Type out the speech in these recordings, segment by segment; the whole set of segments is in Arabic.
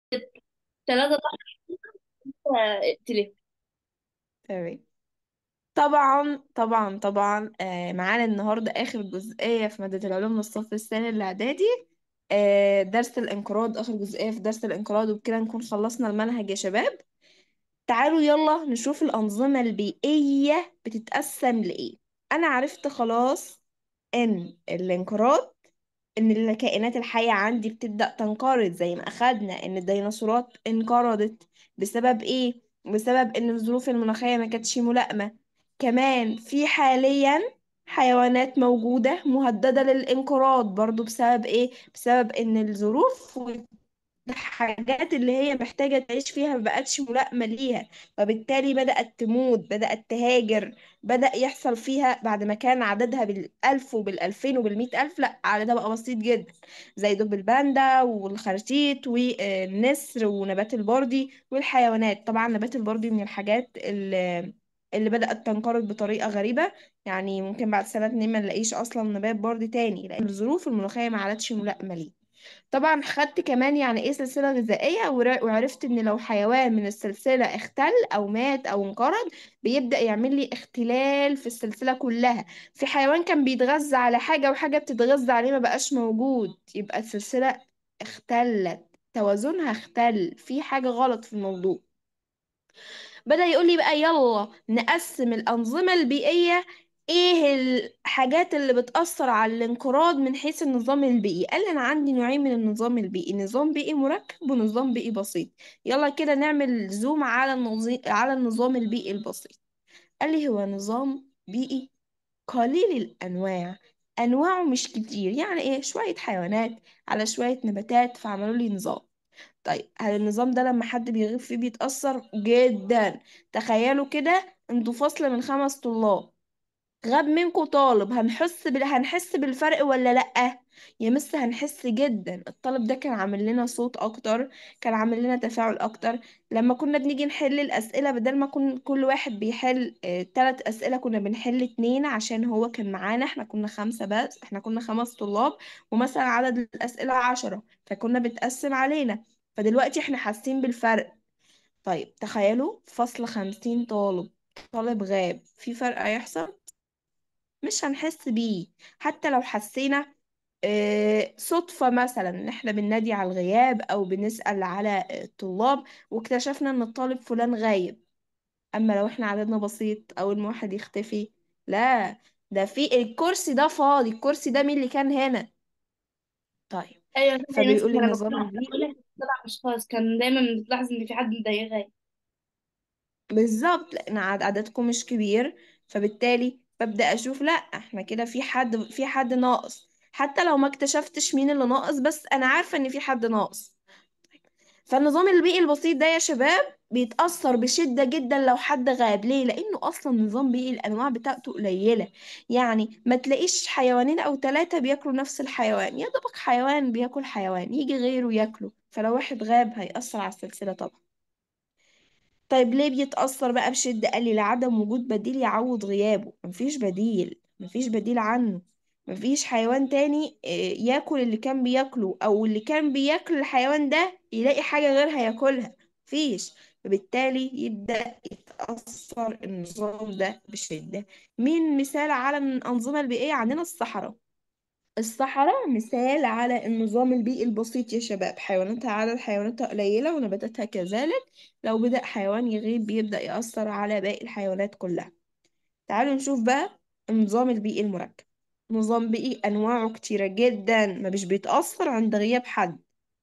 ثلاثة تلف. تمام. طبعا طبعا طبعا، معانا النهارده اخر جزئيه في ماده العلوم للصف الثاني الاعدادي. درس الانقراض، اخر جزئيه في درس الانقراض، وبكده نكون خلصنا المنهج يا شباب. تعالوا يلا نشوف الانظمه البيئيه بتتقسم لايه. انا عرفت خلاص ان الانقراض، ان الكائنات الحية عندي بتبدأ تنقرض، زي ما اخدنا ان الديناصورات انقرضت. بسبب ايه؟ بسبب ان الظروف المناخية ما كانتش ملائمة. كمان في حاليا حيوانات موجودة مهددة للانقراض برضو. بسبب ايه؟ بسبب ان الظروف الحاجات اللي هي محتاجة تعيش فيها مبقتش ملائمة ليها، فبالتالي بدأت تموت، بدأت تهاجر. بدأ يحصل فيها بعد ما كان عددها بالألف وبالألفين وبالمئة ألف، لا عددها بقى بسيط جدا، زي دب الباندا والخرتيت والنسر ونبات البردي والحيوانات. طبعا نبات البردي من الحاجات اللي بدأت تنقرض بطريقة غريبة. يعني ممكن بعد سنة اتنين ما نلاقيش أصلا نبات بردي تاني، لأن الظروف المناخية ما عادتش ملائمة ليه. طبعا خدت كمان يعني ايه سلسلة غذائية، وعرفت ان لو حيوان من السلسلة اختل او مات او انقرض، بيبدأ يعمل لي اختلال في السلسلة كلها. في حيوان كان بيتغذى على حاجة وحاجة بتتغذى عليه ما بقاش موجود، يبقى السلسلة اختلت، توازنها اختل، في حاجة غلط في الموضوع. بدأ يقول لي بقى يلا نقسم الأنظمة البيئية، ايه الحاجات اللي بتأثر على الانقراض من حيث النظام البيئي. قال لي انا عندي نوعين من النظام البيئي، نظام بيئي مركب ونظام بيئي بسيط. يلا كده نعمل زوم على على النظام البيئي البسيط. قال لي هو نظام بيئي قليل الأنواع، أنواعه مش كتير، يعني ايه شوية حيوانات على شوية نباتات فعملوا لي نظام. طيب هل النظام ده لما حد بيغيب فيه بيتأثر جدا؟ تخيلوا كده انتوا فصل من 5 طلاب، غاب منكم طالب، هنحس بالفرق ولا لأ؟ يا مس هنحس جدا. الطالب ده كان عامل لنا صوت اكتر، كان عامل لنا تفاعل اكتر. لما كنا بنيجي نحل الأسئلة، بدل ما كل واحد بيحل 3 أسئلة، كنا بنحل 2، عشان هو كان معانا. احنا كنا 5 بس، احنا كنا 5 طلاب، ومثلا عدد الأسئلة 10، فكنا بتقسم علينا. فدلوقتي احنا حاسين بالفرق. طيب تخيلوا فصل 50 طالب، طالب غاب، في فرق هيحصل؟ مش هنحس بيه. حتى لو حسينا صدفة مثلا ان احنا بننادي على الغياب او بنسأل على الطلاب واكتشفنا ان الطالب فلان غايب. اما لو احنا عددنا بسيط او ان واحد يختفي، لا، ده في الكرسي ده فاضي، الكرسي ده مين اللي كان هنا؟ طيب. ايوه كده يا مس، فبيقول لي ما انا النظام بقول البيئي. لك 7 اشخاص كان دايما بتلاحظ ان في حد مضايقاه. بالظبط، لان عددكم مش كبير، فبالتالي ببدأ اشوف لا احنا كده في حد ناقص. حتى لو ما اكتشفتش مين اللي ناقص، بس انا عارفة ان في حد ناقص. فالنظام البيئي البسيط ده يا شباب بيتأثر بشدة جدا لو حد غاب. ليه؟ لأنه أصلا نظام بيئي الأنواع بتاعته قليلة. يعني ما تلاقيش حيوانين أو 3 بياكلوا نفس الحيوان، يا دوبك حيوان بياكل حيوان يجي غيره ياكله، فلو واحد غاب هيأثر على السلسلة طبعا. طيب ليه بيتأثر بقى بشدة؟ قال لي لعدم وجود بديل يعوض غيابه. مفيش بديل، مفيش بديل عنه. مفيش حيوان تاني ياكل اللي كان بياكله، او اللي كان بياكل الحيوان ده يلاقي حاجة غيرها ياكلها. مفيش. فبالتالي يبدأ يتأثر النظام ده بشدة. مين مثال على الأنظمة البيئية؟ عندنا الصحراء. الصحراء مثال على النظام البيئي البسيط يا شباب. حيواناتها عدد حيواناتها قليلة ونباتاتها كذلك. لو بدأ حيوان يغيب بيبدأ يأثر على باقي الحيوانات كلها. تعالوا نشوف بقى النظام البيئي المركب. نظام بيئي أنواعه كتيرة جدا، ما مش بيتأثر عند غياب حد.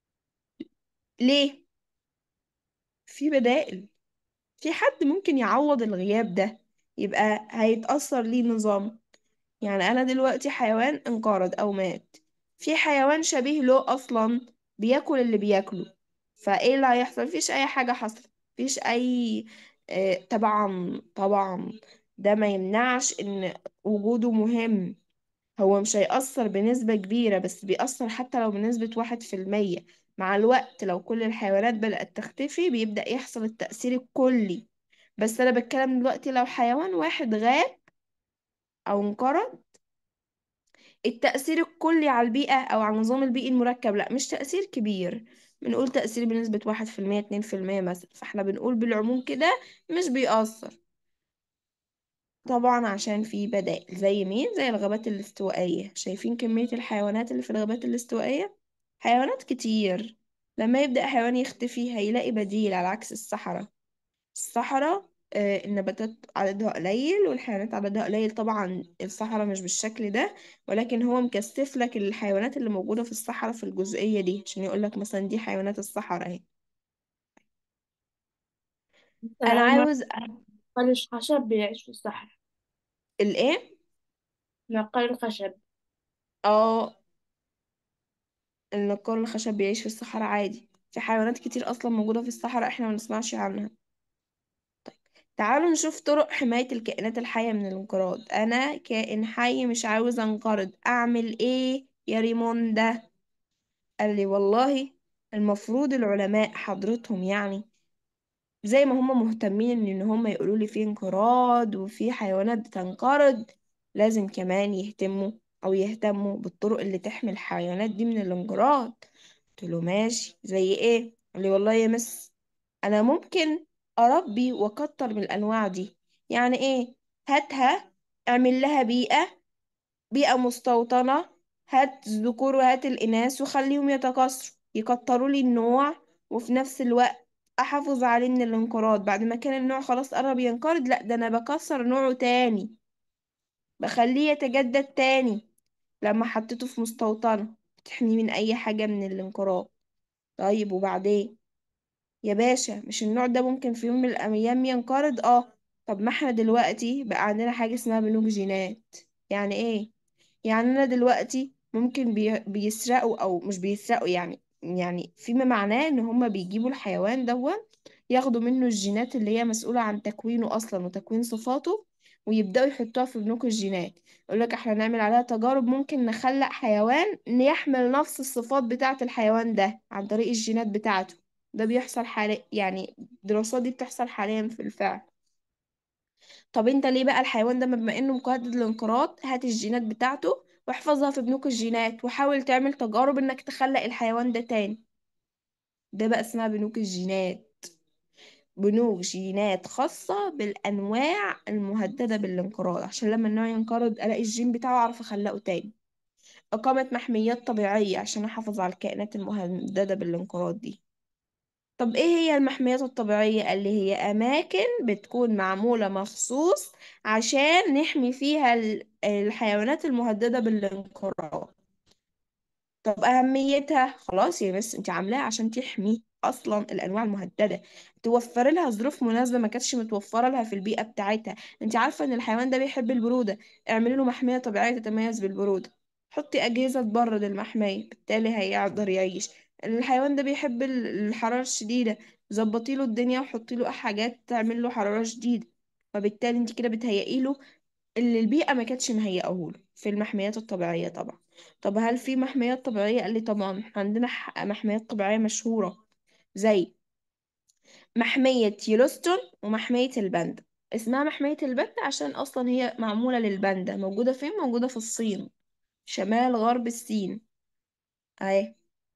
ليه؟ في بدائل، في حد ممكن يعوض الغياب ده، يبقى هيتأثر ليه نظام. يعني انا دلوقتي حيوان انقرض او مات، في حيوان شبيه له اصلا بياكل اللي بياكله، فايه اللي هيحصل؟ مفيش اي حاجة حصلت، مفيش اي طبعا طبعا. ده ما يمنعش ان وجوده مهم. هو مش هيأثر بنسبة كبيرة، بس بيأثر حتى لو بنسبة 1%. مع الوقت لو كل الحيوانات بدأت تختفي بيبدأ يحصل التأثير الكلي. بس أنا بتكلم دلوقتي لو حيوان واحد غاب أو انقرض، التأثير الكلي على البيئة أو على النظام البيئي المركب لا مش تأثير كبير. بنقول تأثير بنسبة 1%، 2% مثلا، فاحنا بنقول بالعموم كده مش بيأثر. طبعا عشان في بدائل، زي مين؟ زي الغابات الاستوائية. شايفين كمية الحيوانات اللي في الغابات الاستوائية؟ حيوانات كتير. لما يبدأ حيوان يختفي هيلاقي بديل، على عكس الصحراء. الصحراء النباتات عددها قليل والحيوانات عددها قليل. طبعا الصحراء مش بالشكل ده، ولكن هو مكثف لك الحيوانات اللي موجودة في الصحراء في الجزئية دي، عشان يقول لك مثلا دي حيوانات الصحراء اهي. أنا انا أول مرة عاوز نقال خشب بيعيش في الصحراء. الايه؟ نقال الخشب. اه، النقار الخشب بيعيش في الصحراء عادي. في حيوانات كتير اصلا موجودة في الصحراء احنا ما نسمعش عنها. تعالوا نشوف طرق حماية الكائنات الحية من الانقراض. انا كائن حي مش عاوز انقرض، اعمل ايه يا ريموندا؟ قال لي والله المفروض العلماء حضرتهم يعني زي ما هم مهتمين ان هم يقولوا لي في انقراض وفي حيوانات بتنقرض، لازم كمان يهتموا او يهتموا بالطرق اللي تحمي الحيوانات دي من الانقراض. قلت له ماشي، زي ايه؟ قال لي والله يا مس، انا ممكن اربي واكتر من الانواع دي. يعني ايه؟ هاتها، اعمل لها بيئة مستوطنة، هات الذكور وهات الإناث وخليهم يتكاثروا يكتروا لي النوع، وفي نفس الوقت أحافظ عليه من الانقراض. بعد ما كان النوع خلاص قرب ينقرض، لأ ده أنا بكسر نوعه تاني، بخليه يتجدد تاني. لما حطيته في مستوطنة بتحميه من أي حاجة من الانقراض. طيب وبعدين يا باشا، مش النوع ده ممكن في يوم من الأيام ينقرض؟ اه. طب ما احنا دلوقتي بقى عندنا حاجة اسمها بنوك جينات. يعني ايه؟ يعني انا دلوقتي ممكن بيسرقوا او مش بيسرقوا، يعني فيما معناه ان هما بيجيبوا الحيوان ياخدوا منه الجينات اللي هي مسؤولة عن تكوينه اصلا وتكوين صفاته، ويبدأوا يحطوها في بنوك الجينات. يقول لك احنا نعمل عليها تجارب، ممكن نخلق حيوان يحمل نفس الصفات بتاعة الحيوان ده عن طريق الجينات بتاعته. ده بيحصل حاليا، يعني الدراسات دي بتحصل حاليا في الفعل. طب انت ليه بقى الحيوان ده بما انه مقيد للانقراض؟ هات الجينات بتاعته واحفظها في بنوك الجينات وحاول تعمل تجارب انك تخلق الحيوان ده تاني. ده بقى اسمها بنوك الجينات. بنوك جينات خاصة بالأنواع المهددة بالانقراض، عشان لما النوع ينقرض ألاقي الجين بتاعه أعرف أخلقه تاني. إقامة محميات طبيعية عشان أحافظ على الكائنات المهددة بالانقراض دي. طب ايه هي المحميات الطبيعية؟ اللي هي اماكن بتكون معمولة مخصوص عشان نحمي فيها الحيوانات المهددة بالانقراض. طب أهميتها خلاص يا بس انت عاملاها عشان تحمي أصلا الأنواع المهددة، توفر لها ظروف مناسبة ما كانتش متوفرة لها في البيئة بتاعتها. انت عارفة ان الحيوان ده بيحب البرودة، اعملي له محمية طبيعية تتميز بالبرودة. حطي أجهزة تبرد المحمية، بالتالي هيقدر يعيش. الحيوان ده بيحب الحرارة الشديدة، ظبطي له الدنيا وحطي له حاجات تعمل له حرارة شديدة. فبالتالي انت كده بتهيئي له اللي البيئة ما كانتش مهيئه له في المحميات الطبيعية طبعا. طب هل في محميات طبيعية؟ قال لي طبعا عندنا محميات طبيعية مشهورة، زي محمية يلوستون ومحمية الباندا. اسمها محمية الباندا عشان أصلا هي معمولة للباندا. موجودة فين؟ موجودة في الصين، شمال غرب الصين اهي،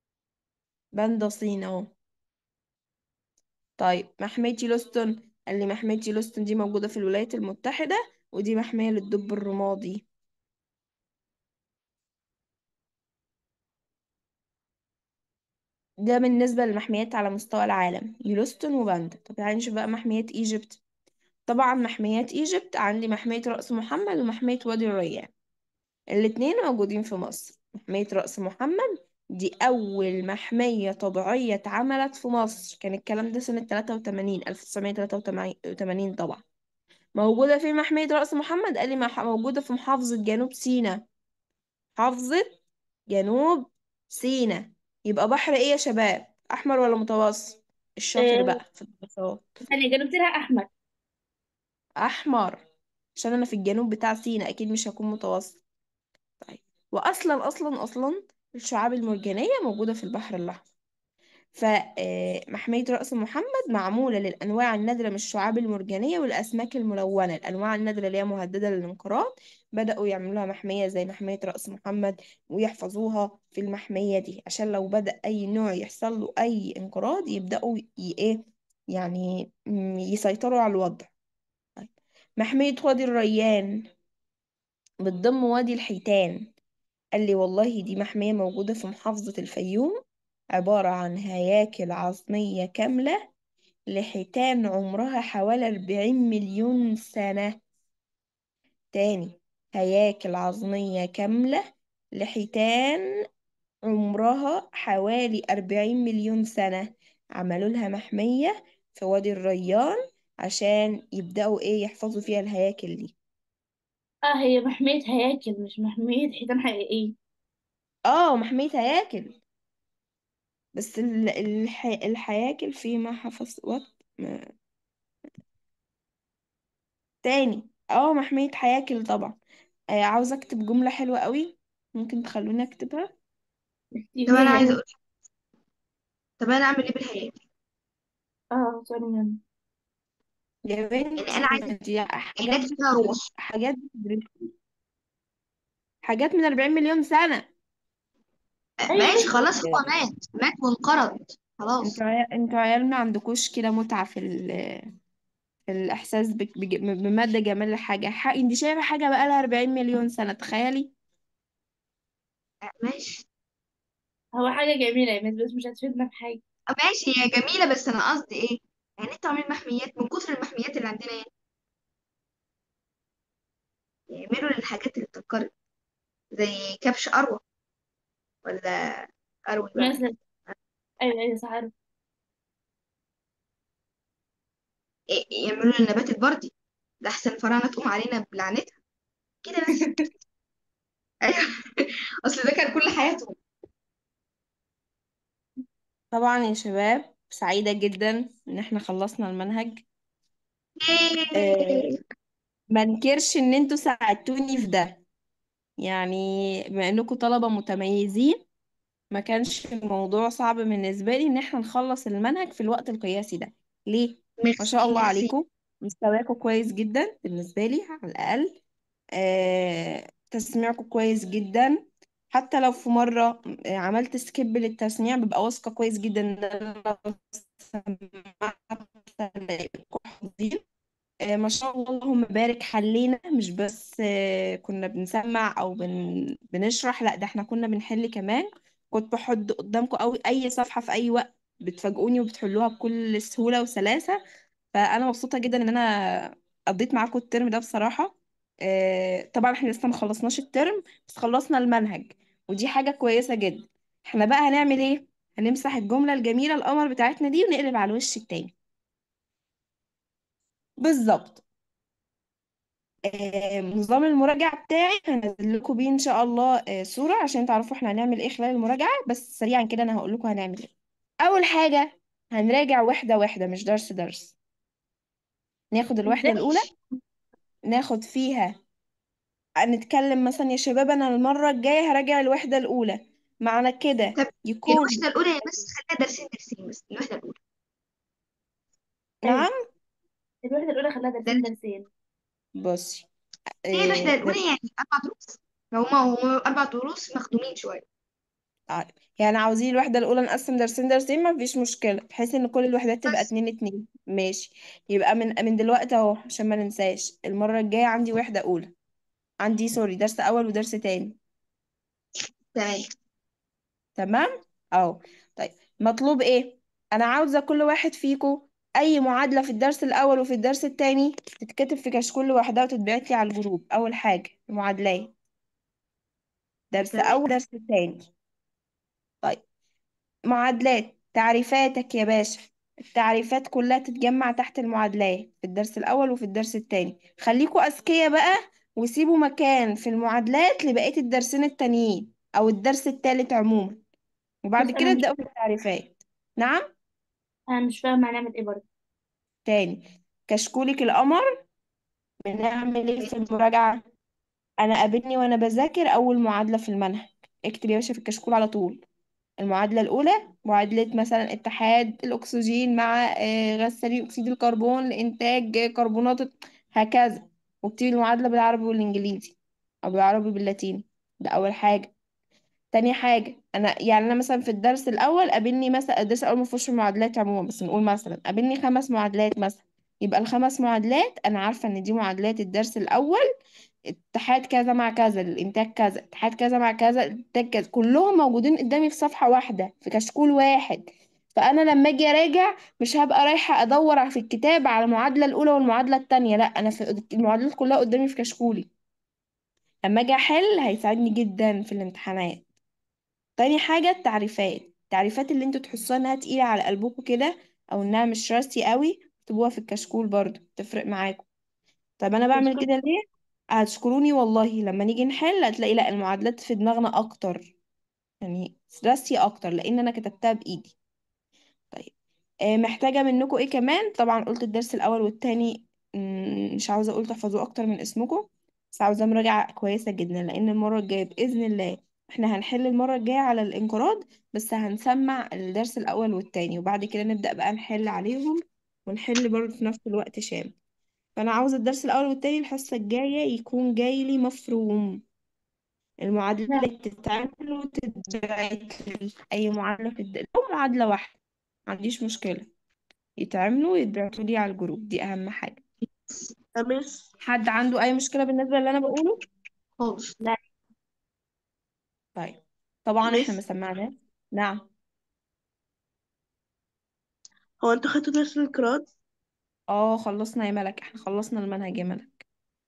باندا صين اهو. طيب محمية يلوستون، قال لي محمية يلوستون دي موجودة في الولايات المتحدة، ودي محمية للدب الرمادي. ده بالنسبة للمحميات على مستوى العالم، يلوستون وباندا. طب تعالي نشوف بقى محميات ايجيبت. طبعا محميات ايجيبت عندي محمية رأس محمد ومحمية وادي الريان، الاتنين موجودين في مصر. محمية رأس محمد دي أول محمية طبيعية اتعملت في مصر، كان الكلام ده سنة 83، 1983 طبعا. موجودة في محمية رأس محمد؟ قال لي موجودة في محافظة جنوب سيناء. محافظة جنوب سيناء. يبقى بحر ايه يا شباب؟ احمر ولا متوسط؟ الشاطر آه، بقى في الدراسات. ثانية جنبت لها أحمد. احمر، عشان انا في الجنوب بتاع سيناء اكيد مش هكون متوسط. طيب، واصلا الشعاب المرجانيه موجوده في البحر الاحمر. فمحمية رأس محمد معمولة للأنواع النادرة من الشعاب المرجانية والأسماك الملونة. الأنواع النادرة اللي هي مهددة للانقراض بدأوا يعملوها محمية زي محمية رأس محمد، ويحفظوها في المحمية دي عشان لو بدأ أي نوع يحصل له أي انقراض يبدأوا إيه يعني يسيطروا على الوضع. طيب. محمية وادي الريان بتضم وادي الحيتان. قال لي والله دي محمية موجودة في محافظة الفيوم، عبارة عن هياكل عظمية كاملة لحيتان عمرها حوالي 40 مليون سنة. تاني، هياكل عظمية كاملة لحيتان عمرها حوالي 40 مليون سنة. عملوا لها محمية في وادي الريان عشان يبدأوا ايه يحفظوا فيها الهياكل دي. اه، هي محمية هياكل مش محمية حيتان حقيقية. اه محمية هياكل، بس الهياكل في محافظ تاني. اه محمية هياكل طبعا. عاوزة اكتب جملة حلوة قوي، ممكن تخلوني اكتبها؟ اكتبي طب انا هي. عايزه اقول، طب انا اعمل ايه بالحياة؟ اه، سؤال مهم. يا يعني انا بنتي عايزه ما دي حاجات، كائنات فيها روح. حاجات حاجات من 40 مليون سنة. ايوه ماشي ماشي. خلاص، هو مات وانقرض خلاص. انتوا عيال ما عندكوش كده متعة في الإحساس بمدى جمال الحاجة. انت شايفة حاجة بقالها 40 مليون سنة، تخيلي. ماشي. هو حاجة جميلة يا مس، بس مش هتفيدنا في حاجة. ماشي هي جميله، بس انا قصدي ايه؟ يعني انتوا عاملين محميات من كتر المحميات اللي عندنا، يعني يعملوا للحاجات اللي بتتقرض زي كبش اروى، ولا اروي بقى. مثلا. ايوه ايوه صح، عارف. يعملوا للنبات البردي، ده احسن فراعنه تقوم علينا بلعنتها كده بس. ايوه. اصل ده كان كل حياتهم. طبعا يا شباب سعيدة جدا ان احنا خلصنا المنهج. آه، ياه. ما انكرش ان انتوا ساعدتوني في ده، يعني بما انكم طلبة متميزين ما كانش الموضوع صعب بالنسبة لي ان احنا نخلص المنهج في الوقت القياسي ده. ليه؟ ما ميرسي شاء الله ميرسي. عليكم، مستواكم كويس جدا بالنسبة لي على الأقل. تسميعكم كويس جدا. حتى لو في مرة عملت سكيب للتسميع ببقى واثقة كويس جدا ان انا لو سمعت هلاقيكم حافظين. ما شاء الله اللهم بارك، حلينا مش بس كنا بنسمع او بنشرح، لا ده احنا كنا بنحل كمان. كنت بحط قدامكم أوي اي صفحة في اي وقت، بتفاجئوني وبتحلوها بكل سهولة وسلاسة. فانا مبسوطة جدا ان انا قضيت معاكم الترم ده بصراحة. طبعا احنا لسه ما خلصناش الترم، بس خلصنا المنهج ودي حاجة كويسة جدا. احنا بقى هنعمل ايه؟ هنمسح الجملة الجميلة القمر بتاعتنا دي ونقلب على الوش التاني. بالظبط. نظام المراجعة بتاعي هنزل لكم بيه إن شاء الله صورة عشان تعرفوا احنا هنعمل ايه خلال المراجعة. بس سريعا كده أنا هقول لكم هنعمل ايه. أول حاجة هنراجع وحدة وحدة مش درس درس. ناخد الوحدة ازاي؟ الأولى، ناخد فيها نتكلم مثلا يا شباب أنا المرة الجاية هراجع الوحدة الأولى، معنى كده طب يكون. الوحده الاولى يا بس خلينا درسين درسين، بس الوحده الاولى ايوه، نعم. الوحدة الأولى خلاها درسين درس. درسين. بصي هي الوحده ده الاولى يعني 4 دروس، هما 4 دروس مخدومين شويه. يعني عاوزين الوحدة الأولى نقسم درسين درسين ما فيش مشكلة، بحيث إن كل الوحدات تبقى بس اتنين اتنين. ماشي. يبقى من دلوقتي أهو عشان ما ننساش المرة الجاية عندي وحدة أولى، عندي سوري درس أول ودرس تاني. تمام. تمام. أهو. طيب مطلوب إيه؟ أنا عاوزة كل واحد فيكو أي معادلة في الدرس الأول وفي الدرس التاني تتكتب في كشكول لوحدها وتتبعت لي على الجروب. أول حاجة المعادلات، درس تمام. أول درس تاني. طيب معادلات تعريفاتك يا باشا، التعريفات كلها تتجمع تحت المعادلات في الدرس الأول وفي الدرس التاني. خليكوا أذكياء بقى وسيبوا مكان في المعادلات لبقية الدرسين التانيين أو الدرس التالت عموما، وبعد بس كده ابدأوا في التعريفات. نعم. أنا مش فاهمة هنعمل إيه برضه. تاني، كشكولك القمر. بنعمل ايه في المراجعة؟ أنا قابلني وأنا بذاكر أول معادلة في المنهج، اكتب يا باشا في الكشكول على طول. المعادلة الأولى معادلة مثلا اتحاد الأكسجين مع غاز ثاني أكسيد الكربون لإنتاج كربونات هكذا. واكتبي المعادلة بالعربي والإنجليزي، أو بالعربي باللاتيني. ده أول حاجة. تاني حاجة، أنا مثلا في الدرس الأول قابلني مثلا، الدرس الأول مفيهوش معادلات عموما، بس نقول مثلا قابلني 5 معادلات مثلا. يبقى ال5 معادلات أنا عارفة إن دي معادلات الدرس الأول. اتحاد كذا مع كذا الانتاج كذا، اتحاد كذا مع كذا الانتاج كذا، كلهم موجودين قدامي في صفحة واحدة في كشكول واحد. فانا لما اجي اراجع مش هبقى رايحة ادور في الكتاب على المعادلة الاولى والمعادلة التانية، لا، انا في المعادلات كلها قدامي في كشكولي. لما اجي احل هيساعدني جدا في الامتحانات. تاني حاجة التعريفات اللي انتوا تحسوها انها تقيلة على قلبكم كده، او انها مش راسي قوي، اكتبوها في الكشكول برضو تفرق معاكم. طب انا بعمل تسكت. كده ليه؟ هتشكروني والله لما نيجي نحل هتلاقي لا، المعادلات في دماغنا اكتر، يعني راسية اكتر لان انا كتبتها بايدي. طيب، محتاجة منكم ايه كمان؟ طبعا قلت الدرس الاول والتاني. مش عاوزة اقول تحفظوه اكتر من اسمكم، بس عاوزة مراجعة كويسة جدا، لان المرة الجاية بإذن الله احنا هنحل المرة الجاية على الانقراض، بس هنسمع الدرس الاول والتاني وبعد كده نبدأ بقى نحل عليهم، ونحل برضه في نفس الوقت شامل. فانا عاوزه الدرس الاول والتاني الحصه الجايه يكون جاي لي مفروم. المعادله لا. اللي تتعمل وتتبعت لي، اي معادله لو معادله واحده ما عنديش مشكله، يتعملوا ويتبعتوا لي على الجروب، دي اهم حاجه. مس. حد عنده اي مشكله بالنسبه اللي انا بقوله؟ خالص. لا. طيب، طبعا احنا ما مس. سمعناه. نعم. هو انتوا خدتوا درس الانقراض؟ اه خلصنا يا ملك، احنا خلصنا المنهج يا ملك.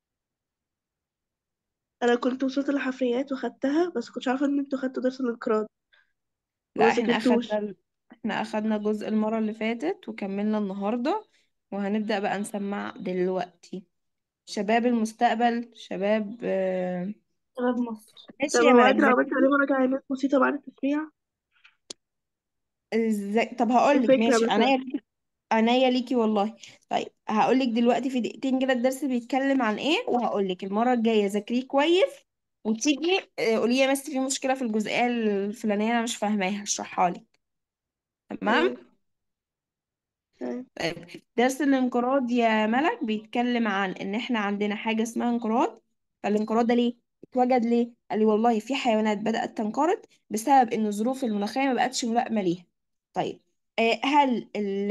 انا كنت وصلت الحفريات وخدتها، بس كنتش عارفه ان انتوا خدتوا درس الانقراض وما لا، احنا ذاكرتوش. اخدنا جزء المره اللي فاتت وكملنا النهارده، وهنبدا بقى نسمع دلوقتي. شباب المستقبل، شباب شباب مصر. طب ماشي يا هو ملك انت لو عملت عليه ذاكري. مراجعة علامات بسيطة بعد التسميع؟ ازاي؟ طب هقول لك الفكرة ماشي، مثلا. عناية ليكي، عناية ليكي والله. طيب هقول لك دلوقتي في دقيقتين كده الدرس بيتكلم عن ايه، وهقول لك المرة الجاية ذاكريه كويس، وتيجي قولي لي بس في مشكلة في الجزئية الفلانية انا مش فاهماها اشرحها لك. تمام. ايوه. تمام. طيب، درس الانقراض يا ملك بيتكلم عن ان احنا عندنا حاجة اسمها انقراض. فالانقراض ده ليه اتوجد؟ ليه؟ قال لي والله في حيوانات بدأت تنقرض بسبب ان الظروف المناخية ما بقتش ملائمة ليها. طيب، هل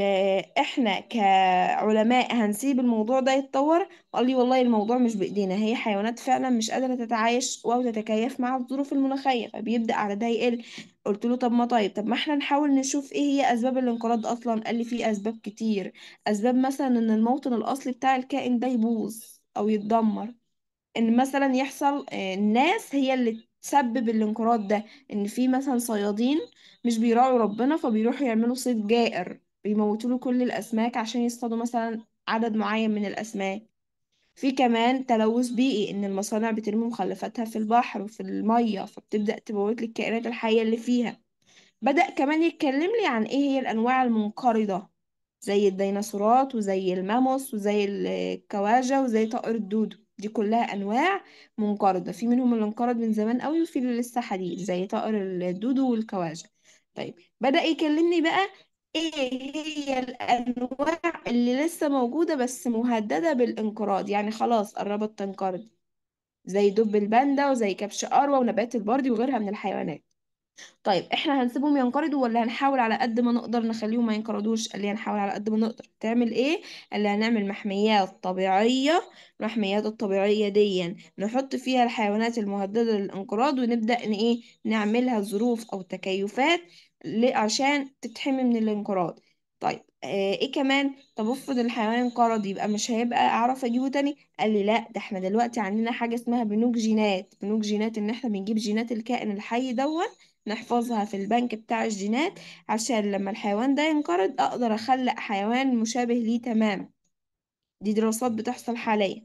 احنا كعلماء هنسيب الموضوع ده يتطور؟ قال لي والله الموضوع مش بإيدينا، هي حيوانات فعلا مش قادرة تتعايش أو تتكيف مع الظروف المناخية، فبيبدأ على ده يقل. قلت له طب ما طب ما احنا نحاول نشوف ايه هي اسباب الانقراض اصلا. قال لي في اسباب كتير. اسباب مثلا ان الموطن الاصلي بتاع الكائن ده يبوظ او يتدمر، ان مثلا يحصل الناس هي اللي تسبب الانقراض ده، ان في مثلا صيادين مش بيراعوا ربنا فبيروحوا يعملوا صيد جائر بيموتوا له كل الاسماك عشان يصطادوا مثلا عدد معين من الاسماك. في كمان تلوث بيئي، ان المصانع بترمي مخلفاتها في البحر وفي المية فبتبدأ تموت لي الكائنات الحية اللي فيها. بدأ كمان يتكلم لي عن ايه هي الانواع المنقرضة، زي الديناصورات وزي الماموس وزي الكواجا وزي طائر الدودو، دي كلها انواع منقرضة. في منهم اللي انقرض من زمان قوي وفي اللي لسه حديث زي طائر الدودو والكواجا. طيب، بدأ يكلمني بقى ايه هي الانواع اللي لسه موجودة بس مهددة بالانقراض، يعني خلاص قربت تنقرض، زي دب الباندا وزي كبش أروى ونبات البردي وغيرها من الحيوانات. طيب احنا هنسيبهم ينقرضوا ولا هنحاول على قد ما نقدر نخليهم ما ينقرضوش؟ قال لي هنحاول على قد ما نقدر. تعمل ايه؟ قال لي هنعمل محميات طبيعية. المحميات الطبيعية دي نحط فيها الحيوانات المهددة للانقراض، ونبدأ ان ايه نعملها ظروف او تكيفات عشان تتحمي من الانقراض. طيب ايه كمان؟ طب افرض الحيوان انقرض يبقى مش هيبقى اعرف اجيبه تاني؟ قال لي لا، ده احنا دلوقتي عندنا حاجة اسمها بنوك جينات. بنوك جينات ان احنا بنجيب جينات الكائن الحي نحفظها في البنك بتاع الجينات، عشان لما الحيوان ده ينقرض اقدر اخلق حيوان مشابه ليه تماما. دي دراسات بتحصل حاليا.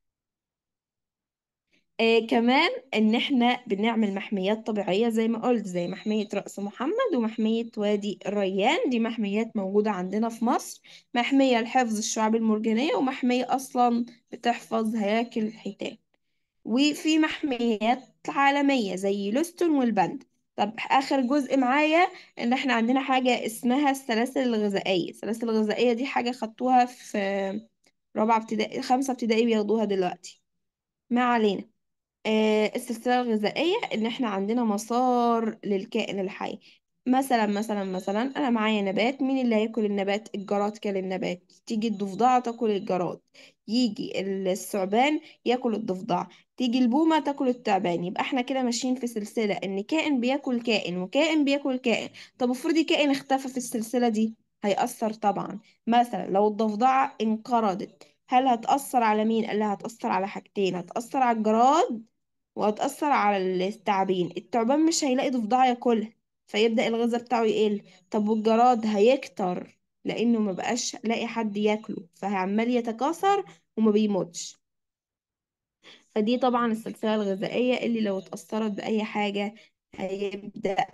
كمان ان احنا بنعمل محميات طبيعية زي ما قلت، زي محمية رأس محمد ومحمية وادي الريان، دي محميات موجودة عندنا في مصر، محمية لحفظ الشعاب المرجانية ومحمية اصلا بتحفظ هياكل الحيتان. وفي محميات عالمية زي يلوستون والبند. طب آخر جزء معايا إن إحنا عندنا حاجة اسمها السلاسل الغذائية. السلاسل الغذائية دي حاجة خدتوها في رابعة ابتدائي، خمسة ابتدائي بياخدوها دلوقتي. ما علينا. السلسلة الغذائية إن إحنا عندنا مسار للكائن الحي. مثلا أنا معايا نبات، مين اللي هياكل النبات؟ الجراد كل النبات، تيجي الضفدعة تاكل الجراد، يجي الثعبان ياكل الضفدع، تيجي البومة تاكل التعبان. يبقى احنا كده ماشيين في سلسلة إن كائن بياكل كائن وكائن بياكل كائن. طب افرضي كائن اختفى في السلسلة دي، هيأثر طبعا. مثلا لو الضفدعة انقرضت، هل هتأثر على مين؟ قال لها هتأثر على حاجتين، هتأثر على الجراد وهتأثر على التعابين. التعبان مش هيلاقي ضفدع ياكلها، فيبدأ الغذاء بتاعه يقل. طب والجراد هيكتر لأنه ما بقاش لاقي حد ياكله، فعمال يتكاثر وما بيموتش. فدي طبعا السلسلة الغذائية اللي لو اتأثرت بأي حاجة هيبدأ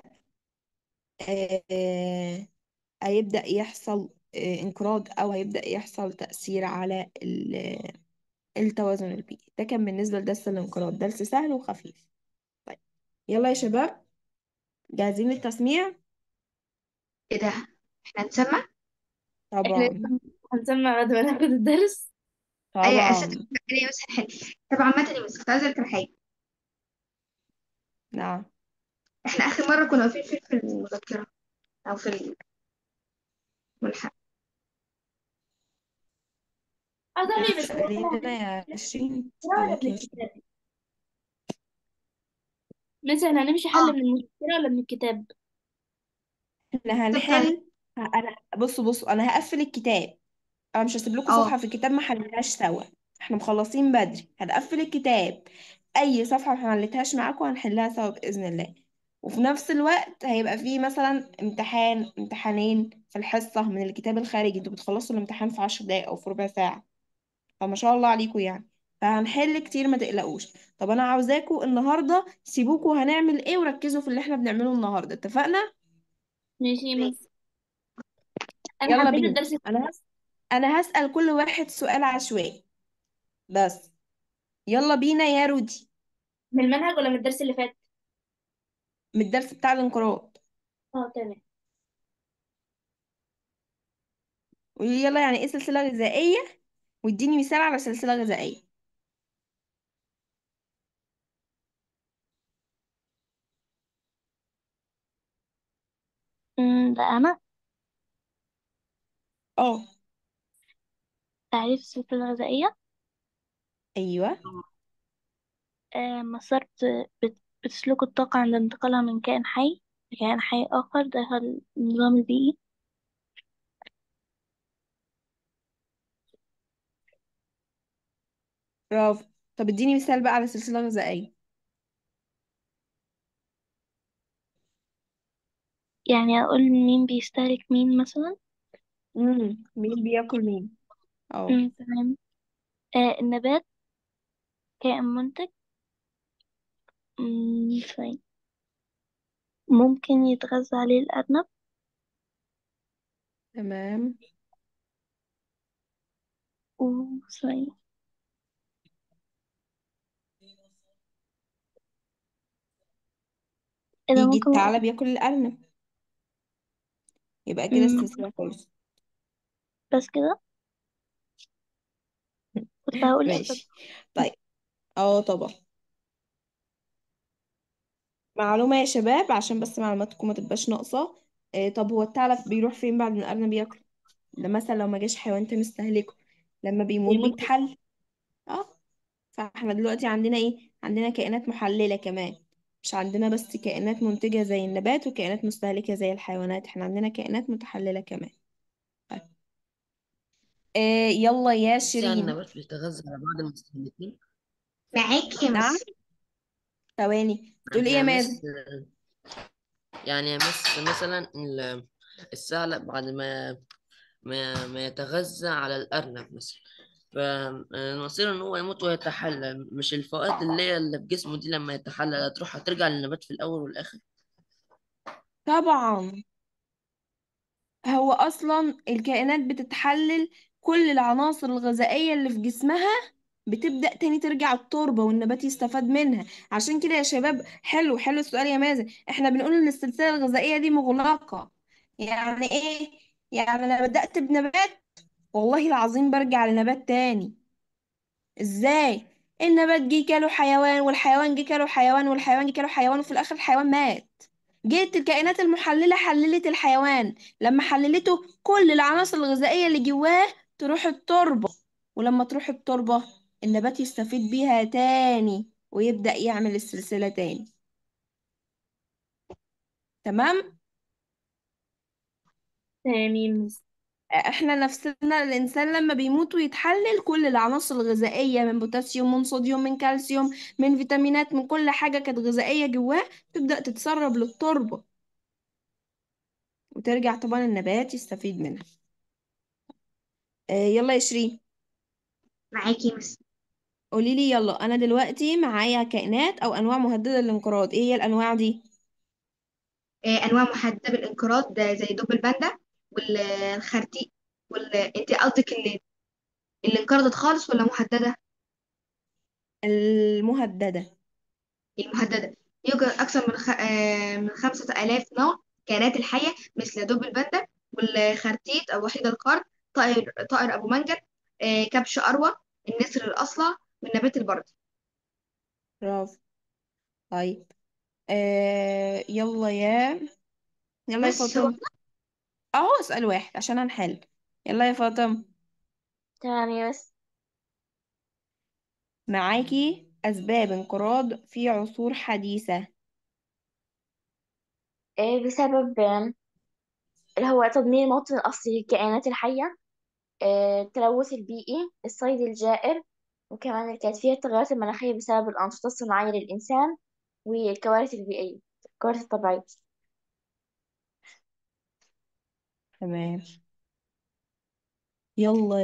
آه، هيبدأ يحصل انقراض، أو هيبدأ يحصل تأثير على التوازن البيئي. ده كان بالنسبة لدرس الانقراض، درس سهل وخفيف. طيب، يلا يا شباب، جاهزين للتسميع؟ ايه ده؟ احنا هنسمع؟ احنا طبعا. لسه هنسمع بعد ما ناخد الدرس. ايوه حسيت طبعا. ايه بس هنحل. طب عامة يا مس كنت عايزة اذكر حاجة. نعم. احنا اخر مرة كنا واقفين فين في المذكرة او في الملحق؟ اعتقد بس خلينا يا 20 ولا من عليك يا شباب. الكتاب. مثلا هنمشي حل اه، من المذكرة ولا من الكتاب؟ احنا الكتاب بتاع هنحل. انا بصوا انا هقفل الكتاب. انا مش هسيب لكم اه صفحة في الكتاب ما حلناش سوا. احنا مخلصين بدري، هنقفل الكتاب. اي صفحة ما حلتهاش معاكم هنحلها سوا بإذن الله. وفي نفس الوقت هيبقى فيه مثلا امتحان امتحانين في الحصة من الكتاب الخارجي. انتوا بتخلصوا الامتحان في 10 دقايق او في ربع ساعة، فما شاء الله عليكم يعني. فهنحل كتير، ما تقلقوش. طب انا عاوزاكم النهارده سيبوكوا هنعمل ايه وركزوا في اللي احنا بنعمله النهارده، اتفقنا؟ ماشي بس انا يلا حبيت بينا. الدرس. انا هسأل كل واحد سؤال عشوائي بس. يلا بينا يا رودي. من المنهج ولا من الدرس اللي فات؟ من الدرس بتاع الانقراض. اه تمام. قولي لي يلا، يعني ايه سلسلة غذائية؟ واديني مثال على سلسلة غذائية. ده أنا. اه. تعريف السلسلة الغذائية. ايوه. مسار بتسلك الطاقة عند انتقالها من كائن حي لكائن حي آخر داخل النظام البيئي. برافو. طب اديني مثال بقى على سلسلة غذائية. يعني أقول مين بيستهلك مين مثلا. مين بياكل مين؟ اه. تمام. النبات كائن منتج. ثواني. ممكن يتغذى عليه الأرنب. تمام. ثواني. إيه ده يجي ممكن. الثعلب ياكل الارنب، يبقى كده مم، السلسلة خلصت. بس كده. كنت هقول أسد. ماشي. طيب. اه طبعا. معلومة يا شباب عشان بس معلوماتكم ما تبقاش ناقصة. طب هو الثعلب بيروح فين بعد ما الأرنب ياكله؟ ده مثلا لو ما جاش حيوان تاني مستهلكه، لما بيموت بيموت. بيتحل. اه. فاحنا دلوقتي عندنا ايه؟ عندنا كائنات محللة كمان. مش عندنا بس كائنات منتجة زي النبات وكائنات مستهلكة زي الحيوانات، احنا عندنا كائنات متحللة كمان. طيب. يلا يا بس يعني شيرين. النبات بيتغذى على بعض المستهلكين. معاكي يا نعم. مس. ثواني، بتقول ايه يعني يا يا مازن؟ مس يعني يا مس مثلا الثعلب بعد ما يتغذى على الأرنب مثلا، فمصير إن هو يموت ويتحلل. مش الفوائد اللي في جسمه دي لما يتحلل هترجع للنبات في الأول والآخر. طبعا. هو اصلا الكائنات بتتحلل كل العناصر الغذائية اللي في جسمها بتبدأ تاني ترجع التربة والنبات يستفاد منها. عشان كده يا شباب، حلو حلو السؤال يا مازن، احنا بنقول ان السلسلة الغذائية دي مغلقة. يعني ايه؟ يعني انا بدأت بنبات، والله العظيم برجع لنبات تاني. ازاي؟ النبات جه كاله حيوان، والحيوان جه كاله حيوان، والحيوان جه كاله حيوان، وفي الاخر الحيوان مات. جت الكائنات المحللة حللت الحيوان، لما حللته كل العناصر الغذائية اللي جواه تروح التربة، ولما تروح التربة النبات يستفيد بيها تاني ويبدأ يعمل السلسلة تاني. تمام. تمام. احنا نفسنا الانسان لما بيموت ويتحلل كل العناصر الغذائيه من بوتاسيوم، من صوديوم، من كالسيوم، من فيتامينات، من كل حاجه كانت غذائيه جواه تبدا تتسرب للتربه، وترجع طبعا النبات يستفيد منها. يلا يا شيرين، معاكي يا مس. قولي لي يلا. انا دلوقتي معايا كائنات او انواع مهدده للانقراض، ايه هي الانواع دي؟ انواع محدده بالانقراض ده زي دب الباندا والخرتيت انت قصدك اللي انقرضت خالص ولا مهدده؟ المهدده. المهدده. يوجد اكثر من 5000 نوع كائنات الحيه مثل دب الباندا والخرتيت او وحيد القرن، طائر ابو منجل، كبش اروى، النسر الاصلع، والنبات البردي. برافو. طيب. يلا يلا يا بس هو فاطمه. اهو اسال واحد عشان هنحل. يلا يا فاطمه، تمام يا مس. معاكي أسباب انقراض في عصور حديثة. بسبب اللي هو تدمير الموطن الأصلي للكائنات الحية، التلوث البيئي، الصيد الجائر، وكمان كانت فيها التغيرات المناخية بسبب الأنشطة الصناعية للإنسان، والكوارث البيئية، الكوارث الطبيعية. تمام. يلا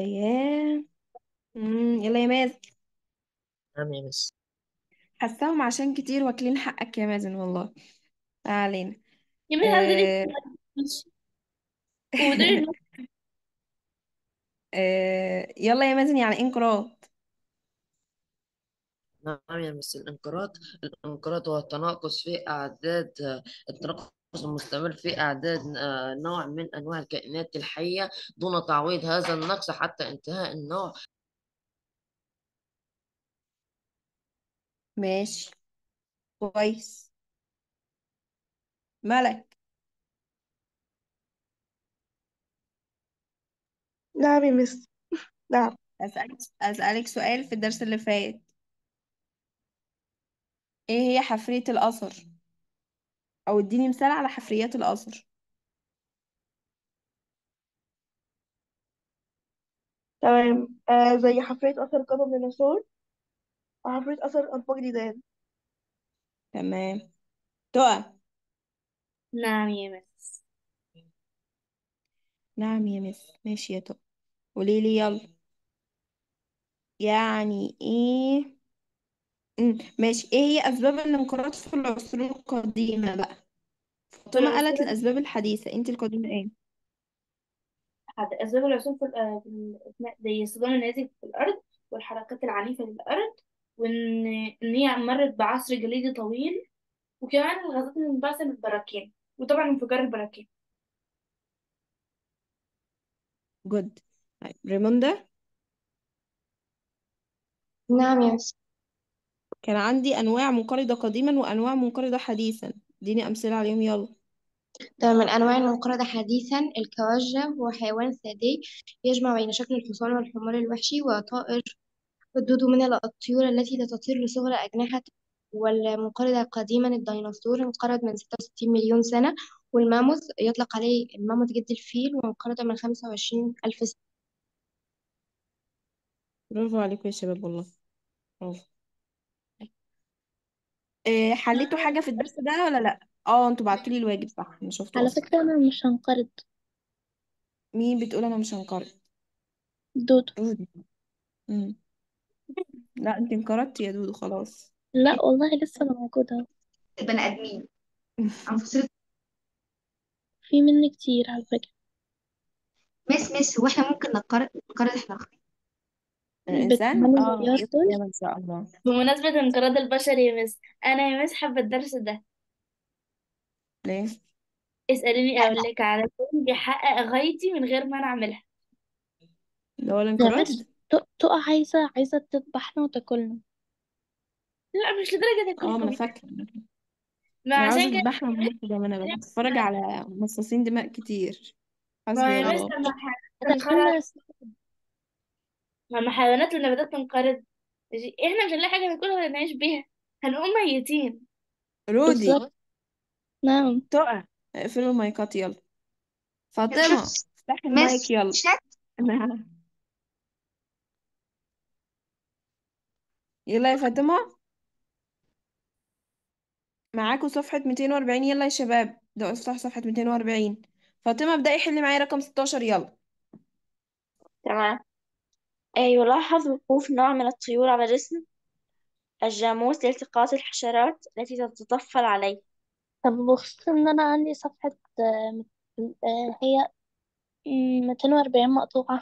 يلا يا مازن. نعم يا مس. حاساهم عشان كتير واكلين حقك يا مازن والله. ما علينا. يا بنت عندك آه... ودول يلا يا مازن، يعني إيه انقراض؟ نعم يا مس. الانقراض هو التناقص في أعداد التناقص المستمر في أعداد نوع من أنواع الكائنات الحية دون تعويض هذا النقص حتى انتهاء النوع. ماشي، كويس. ملك، نعم يا مس. نعم. أسألك سؤال في الدرس اللي فات. ايه هي حفرية الأثر؟ او اديني مثال على حفريات الأثر. تمام. زي حفرية أثر قدم الديناصور وحفرية أثر أنفاق ديدان. تمام. تقى. نعم يا مس. نعم يا مس، ماشي يا تقى. قوليلي يلا. يعني ايه؟ ماشي، ايه هي اسباب الانقراض في العصور القديمة بقى؟ فاطمة قالت والعصور الاسباب الحديثة، انت القديمة ايه؟ أسباب العصور في الأثناء زي الصدام النازل في الأرض، والحركات العنيفة للأرض، وإن هي مرت بعصر جليدي طويل، وكمان الغازات المنبعثة من البراكين، وطبعا انفجار البراكين. جود. طيب ريموندا. نعم يا مس. كان عندي انواع منقرضة قديما وانواع منقرضة حديثا، اديني امثلة عليهم يلا. طبعا من أنواع المنقرضة حديثا الكوجة، هو حيوان ثدي يجمع بين شكل الحصان والحمار الوحشي، وطائر الدود من الطيور التي لا تطير لصغر أجنحة. والمنقرض قديما الديناصور انقرض من 66 مليون سنة. والماموث يطلق عليه الماموث جد الفيل، وانقرض من 25 ألف سنة. برافو عليكم يا شباب والله، برافو. إيه، حليتوا حاجة في الدرس ده ولا لا؟ اه انتوا بعتولي الواجب صح، انا شفته على اصلا. فكرة أنا مش هنقرض. مين بتقول انا مش هنقرض؟ دودو. رودي. مم. لا انت انقرضتي يا دودو خلاص. لا والله لسه أنا موجودة. البني آدمين عن فصيلة. في مني كتير على فكرة. مس هو احنا ممكن نقرض احنا الخير. الإنسان بتعمل الرياض يطلع دول. ياما إن شاء الله. بمناسبة انقراض البشر يا مس، أنا يا مس حابة الدرس ده. ليه؟ اسأليني أقول لك على فين بيحقق غايتي من غير ما أنا أعملها. اللي هو يا الانقراض. مس تقع عايزة تذبحنا وتاكلنا. لا مش لدرجة اه، ما أنا أكلكم يعني. فاكرة. ما أنا عاوزة عشان كده أذبحها ونموت ده، ما أنا بتفرج على مصاصين دماء كتير. ما حسبي هي مس الله. لما الحيوانات تنقرض، هتاكلنا. لما الحيوانات والنباتات تنقرض، احنا مش هنلاقي حاجة ناكلها ولا نعيش بيها، هنقوم ميتين. رودي. بالظبط. نعم. تقع. اقفلوا المايكات يلا. شوف فاطمة افتحي المايك مس يلا. شات. يلا يا فاطمة، معاكوا صفحة 240. يلا يا شباب، ده افتح صفحة 240. فاطمة ابدأي حلي معايا رقم 16 يلا. تمام. يلاحظ وقوف نوع من الطيور على جسم الجاموس لالتقاط الحشرات التي تتطفل عليه. طب بخصوص ان انا عندي صفحة هي 240 مقطوعة.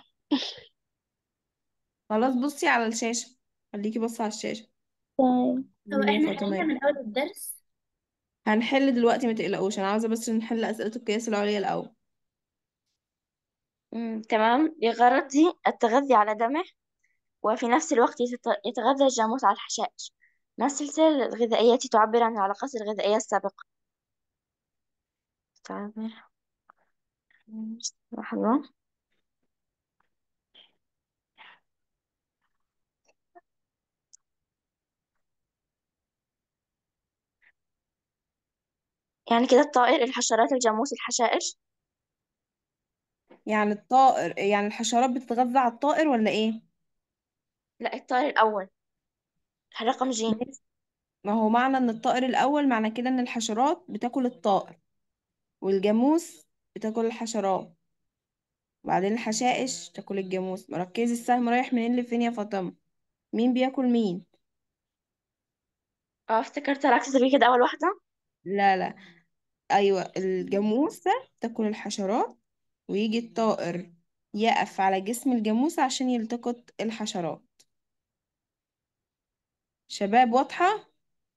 خلاص بصي على الشاشة، خليكي بصي على الشاشة. طيب. طب قولي لي يا احنا فاطمة حلينا يلا. من أول الدرس. هنحل دلوقتي ما تقلقوش، انا عاوزة بس نحل أسئلة القياس العليا الأول. تمام. لغرض التغذي على دمه، وفي نفس الوقت يتغذى الجاموس على الحشائش. ما السلسلة الغذائية التي تعبر عن العلاقات الغذائية السابقة؟ تعبر. لحظة. يعني كده الطائر، الحشرات، الجاموس، الحشائش. يعني الطائر، يعني الحشرات بتتغذى على الطائر ولا ايه؟ لا، الطائر الأول، رقم جيم. ماشي. ما هو معنى ان الطائر الأول معنى كده ان الحشرات بتاكل الطائر، والجاموس بتاكل الحشرات، وبعدين الحشائش تاكل الجاموس. مركزي، السهم رايح منين لفين يا فاطمة؟ مين بياكل مين؟ افتكرت العكس تبقى كده أول واحدة. لا لا، ايوه الجاموسة تاكل الحشرات، ويجي الطائر يقف على جسم الجاموسة عشان يلتقط الحشرات. شباب واضحة؟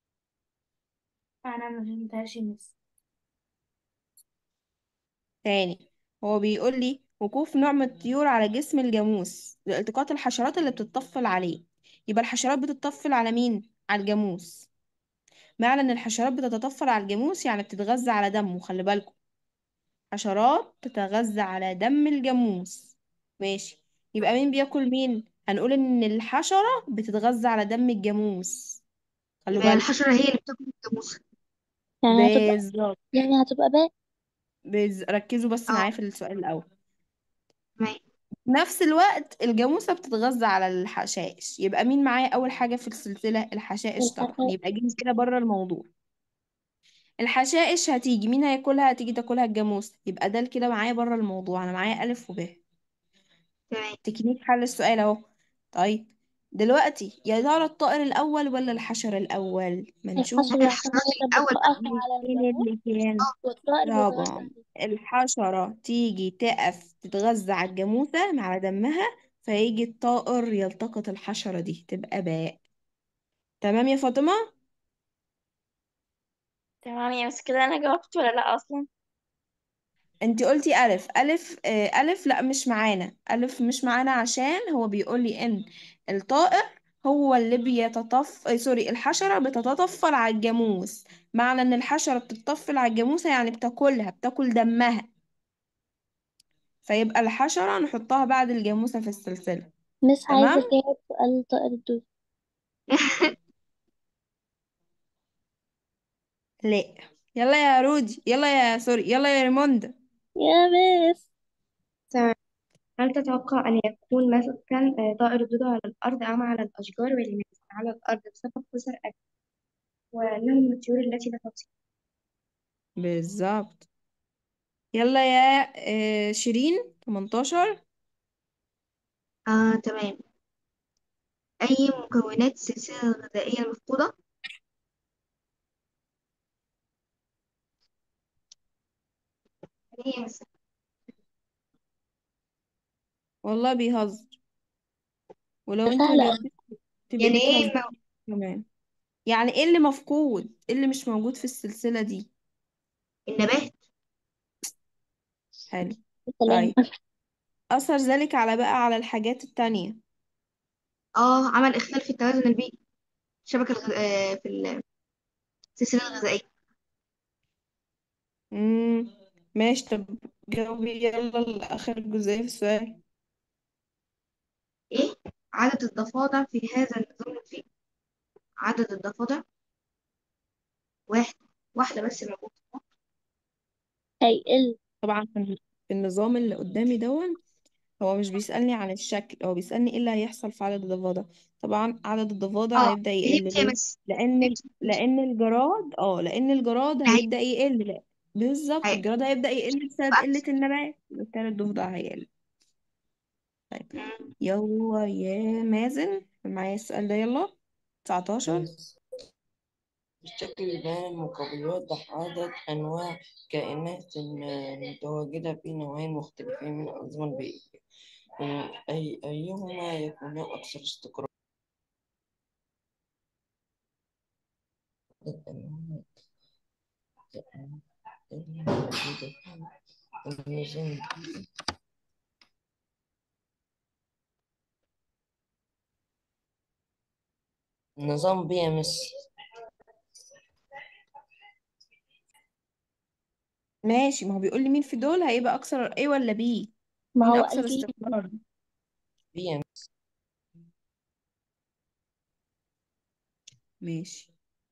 أنا ما فهمتهاش يا مس. تاني، هو بيقول لي وقوف نوع من الطيور على جسم الجاموس لالتقاط الحشرات اللي بتتطفل عليه. يبقى الحشرات بتتطفل على مين؟ على الجاموس. معنى ان الحشرات بتتطفل على الجاموس يعني بتتغذى على دمه، خلي بالكم. حشرات تتغذى على دم الجاموس. ماشي. يبقى مين بياكل مين؟ هنقول ان الحشرة بتتغذى على دم الجاموس، خلوا يبقى بالكم. الحشرة هي اللي بتاكل الجاموسة. يعني هتبقى بالظبط. يعني هتبقى باء. ركزوا بس اه. معايا في السؤال الاول. تمام. في نفس الوقت الجاموسة بتتغذى على الحشائش، يبقى مين معايا أول حاجة في السلسلة؟ الحشائش طبعا، الحشائش. يبقى جيم كده بره الموضوع. الحشائش هتيجي مين هياكلها؟ هتيجي تاكلها الجاموسة، يبقى ده كده معايا بره الموضوع، أنا معايا ألف وب. تمام. تكنيك حل السؤال أهو. طيب دلوقتي يا ترى الطائر الأول ولا الحشرة الأول؟ ما نشوف. الحشرة عشان الحشرات هي اللي الأول بقى. بتقف على مين الجاموس، اللي كان؟ والطائر بيتغذى طبعا عليه. الحشرة تيجي تقف تتغذى على الجاموسة على دمها، فيجي الطائر يلتقط الحشرة دي تبقى باء. تمام يا فاطمة؟ تمام يا مس، كده أنا جاوبت ولا لأ أصلا؟ انتي قلتي ألف. ألف ألف لا مش معانا، ألف مش معانا عشان هو بيقول لي إن الطائر هو اللي سوري، الحشرة بتتطفل على الجاموس. معنى إن الحشرة بتتطفل على الجاموسة يعني بتاكلها، بتاكل دمها، فيبقى الحشرة نحطها بعد الجاموسة في السلسلة. مس عايزة تمام. أجاوب سؤال طائر الدود. لا. يلا يا رودي، يلا يا سوري، يلا يا ريموندا. يا مس. تمام. هل تتوقع أن يكون مثلا طائر الدودو على الأرض أم على الأشجار؟ ولماذا على الأرض؟ بسبب كسر أجل، وأنه من الطيور التي لا تطير. بالظبط. يلا يا شيرين 18. تمام. أي مكونات السلسلة الغذائية المفقودة؟ هي مثلا. والله بيهزر. ولو انت ما سهلة أوي. جاوبتيش تبقي يعني ايه بتهزري كمان. يعني ايه اللي مفقود، ايه اللي مش موجود في السلسلة دي؟ النبات. حلو. كلام. طيب، أثر ذلك على الحاجات التانية. اه، عمل اختلال في التوازن البيئي، في السلسلة الغذائية. امم ماشي. طب جاوبي يلا لآخر جزئية في السؤال. ايه عدد الضفادع في هذا النظام البيئي؟ عدد الضفادع واحد، واحدة بس موجودة. هيقل. طبعا في النظام اللي قدامي دون، هو مش بيسألني عن الشكل، هو بيسألني ايه اللي هيحصل في عدد الضفادع. طبعا عدد الضفادع اه، هيبدأ يقل. فهمت يا ليه؟ مس. لأن فهمت. لأن الجراد هي- هيبدأ يقل. لا، بالظبط هي- الجراد هيبدأ يقل بسبب قلة النبات، وبالتالي الضفدع هيقل. طيب، يلا يا مازن معايا السؤال ده، يلا. 19. بس بالشكل البياني المقابل يوضح عدد أنواع كائنات متواجدة في نوعين مختلفين من الأنظمة البيئية، أيهما يكون أكثر استقرار. الأنواع الموجودة في النظام. النظام بيئي مس. ماشي، ما هو بيقول لي مين في دول هيبقى أكثر، A ولا B؟ ما مين هو أكثر قلبي. استقرار؟ بيئي. ماشي.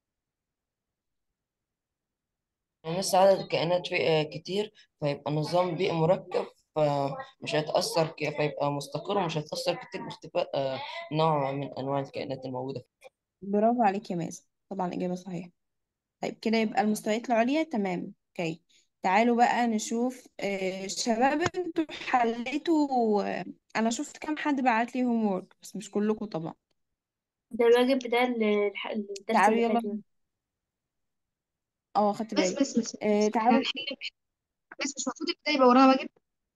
لسه عدد الكائنات كتير، فيبقى نظام بيئي مركب، فمش هيتأثر فيبقى مستقر ومش هيتأثر كتير باختفاء نوع من أنواع الكائنات الموجودة فيه. برافو عليك يا مازن، طبعا إجابة صحيحة. طيب كده يبقى المستويات العليا تمام. اوكي، تعالوا بقى نشوف. شباب انتوا حليتوا. انا شفت كام حد بعت لي هوم وورك بس مش كلكم طبعا. ده الواجب بتاع الدرس تعالوا اللي فات. يلا. اه، خدت بس بالي. بس بس بس احنا تعالوا. هنحل. بس مش المفروض الكتاب يبقى ورانا واجب؟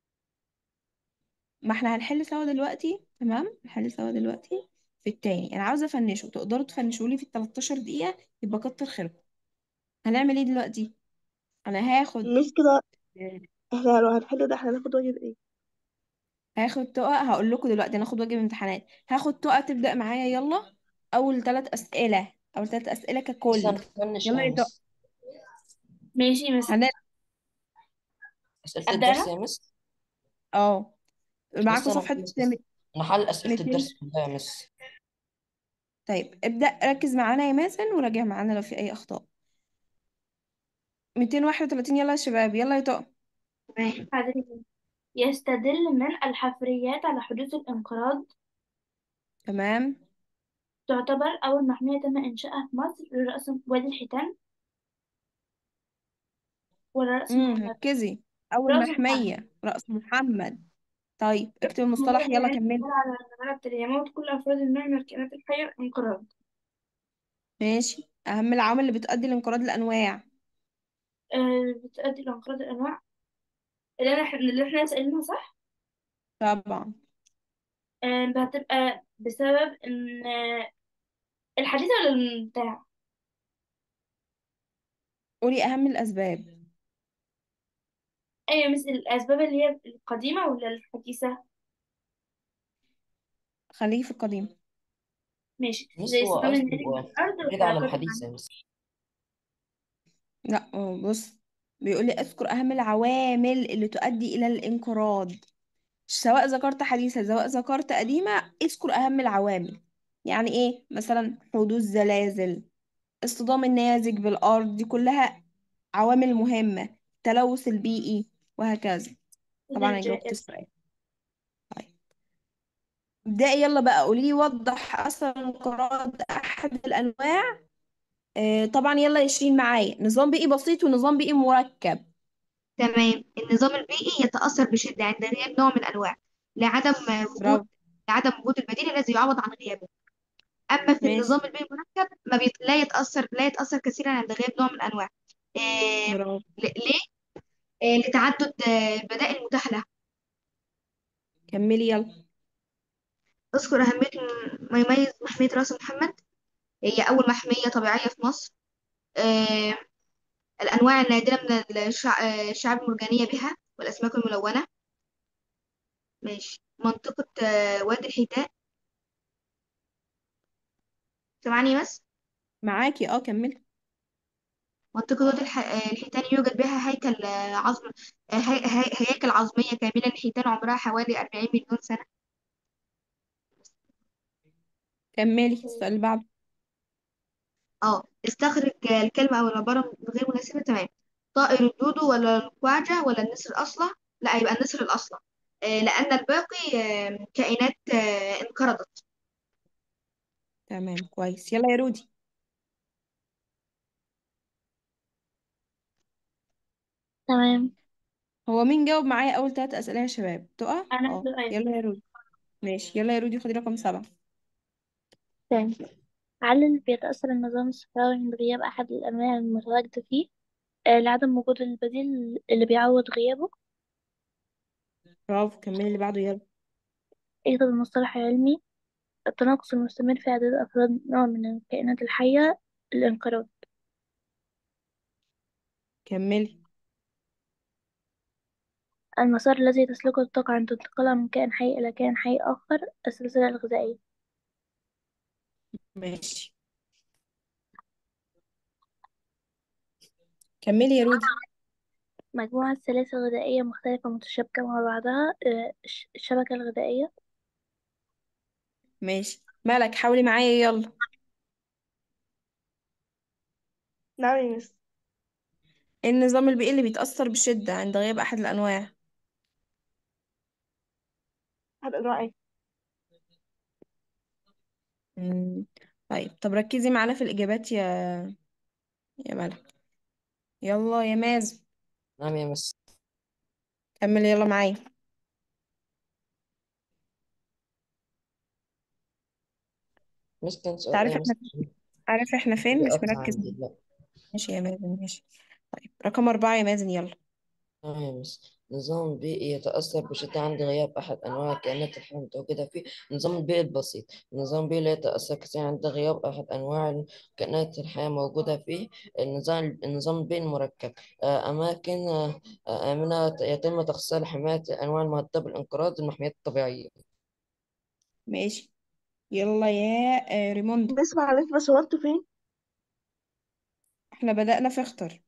ما احنا هنحل سوا دلوقتي، تمام، نحل سوا دلوقتي. في التاني انا عاوزه افنشه، تقدروا تفنشوا لي في ال 13 دقيقه، يبقى كتر خيركم. هنعمل ايه دلوقتي؟ انا مش كده. احنا لو هنحل ده احنا هناخد واجب ايه؟ هاخد تقى، هقول لكم دلوقتي هناخد واجب امتحانات. هاخد تقى تبدأ معايا، يلا. اول ثلاث اسئله بس ككل. هنفنش يلا إيه يا يا تقى. مس؟ ماشي بس. هن أسئلة أبدأ الدرس أنا. يا مس. اه، بس معاكم أنا صفحه مخلص بس. أنا حل أسئلة 200. الدرس كلها يا مس. طيب ابدأ ركز معانا يا ماسن، وراجع معانا لو في اي اخطاء. 231، يلا يا شباب، يلا يا تقى. تمام. حضرتك، يستدل من الحفريات على حدوث الانقراض. تمام. تعتبر أول محمية تم إنشائها في مصر رأس وادي الحيتان ولا رأس محمد؟ ركزي. اول رأس محمد. محميه رأس محمد. طيب اكتب المصطلح، موجودة في يلا نهاية كمل. الحلقة على جمال يموت كل أفراد النوع من الكائنات الحية انقراض. ماشي، اهم العوامل اللي بتؤدي لانقراض الانواع. بتؤدي لانقراض الأنواع اللي احنا سألناها صح؟ طبعا. هتبقى بسبب إن الحديث ولا البتاع؟ قولي اهم الاسباب. أيوة، مثل الأسباب اللي هي القديمة ولا الحديثة؟ خليه في القديم. ماشي، مس زي هو صدام قصده الناتج من الأرض كده على والحركات الحديث يا العنيفة. مس. لا، بص، بيقول لي اذكر اهم العوامل اللي تؤدي الى الانقراض. سواء ذكرت حديثة سواء ذكرت قديمة، اذكر اهم العوامل. يعني ايه؟ مثلا حدوث زلازل، اصطدام النيازك بالارض، دي كلها عوامل مهمة. التلوث البيئي، وهكذا. وده طبعا انا جاوبت الجائر. السؤال. طيب، ابدأي يلا بقى، قولي لي وضح اثر انقراض احد الانواع. طبعا يلا يشيل معايا نظام بيئي بسيط ونظام بيئي مركب. تمام. النظام البيئي يتأثر بشدة عند غياب نوع من الأنواع لعدم وجود برافو. لعدم وجود البديل الذي يعوض عن غيابه. أما في ماشي. النظام البيئي المركب لا يتأثر كثيرا عند غياب نوع من الأنواع. برافو. ليه؟ لتعدد البدائل المتاحة له. كملي يلا. اذكر أهمية ما يميز محمية رأس محمد. هي أول محمية طبيعية في مصر. آه، الأنواع النادرة من الشعاب المرجانية بها والأسماك الملونة. ماشي. منطقة وادي الحيتان. سامعني بس. معاكي، كملي. منطقة وادي الحيتان يوجد بها هيكل عظم هياكل عظمية كاملة للحيتان عمرها حوالي 40 مليون سنة. كملي السؤال اللي بعده. استخرج الكلمة أو العبارة غير مناسبة. تمام. طائر الدودو ولا القعجة ولا النسر الأصلع؟ لا، يبقى النسر الأصلع. لأن الباقي كائنات انقرضت. تمام، كويس. يلا يا رودي. تمام. هو مين جاوب معايا اول 3 اسئله يا شباب؟ تقع. انا سؤال. يلا يا رودي. ماشي، يلا يا رودي، خدي رقم 7. تمام. هل بيتأثر النظام الصحراوي من غياب أحد الأنواع المتواجدة فيه لعدم وجود البديل اللي بيعوض غيابه؟ برافو، كملي اللي بعده يلا. يوجد المصطلح العلمي التناقص المستمر في عدد أفراد نوع من الكائنات الحية، الانقراض. كملي. المسار الذي تسلكه الطاقة عند انتقالها من كائن حي إلى كائن حي آخر، السلسلة الغذائية. ماشي، كملي يا رودي. مجموعة سلاسل غذائية مختلفة متشابكة مع بعضها، الشبكة الغذائية. ماشي، مالك؟ حاولي معايا يلا. نعم يا مس. إيه النظام البيئي اللي بيتأثر بشدة عند غياب أحد الأنواع؟ هذا أنواع إيه؟ مم. طيب، طب ركزي معانا في الإجابات يا مالك. يلا يا مازن. نعم يا مس. كمل يلا معايا. مس كان سؤال تعرف ايه احنا مس؟ عارف احنا فين؟ اللي مش قطع مركز. عندي، لا. ماشي يا مازن، ماشي. طيب، رقم 4 يا مازن يلا. تمام. بس نظام بيئي يتأثر بشدة عند غياب أحد أنواع الكائنات الحية المتواجدة فيه. النظام البيئي البسيط. النظام البيئي لا يتأثر كثيرا عند غياب أحد أنواع الكائنات الحية موجودة فيه. النظام البيئي المركب. أماكن آمنة يتم تخصيصها لحماية الأنواع المهددة بالانقراض، المحميات الطبيعية. ماشي، يلا يا ريموند. بس معلش، بس هو انتوا فين؟ احنا بدأنا في اختر.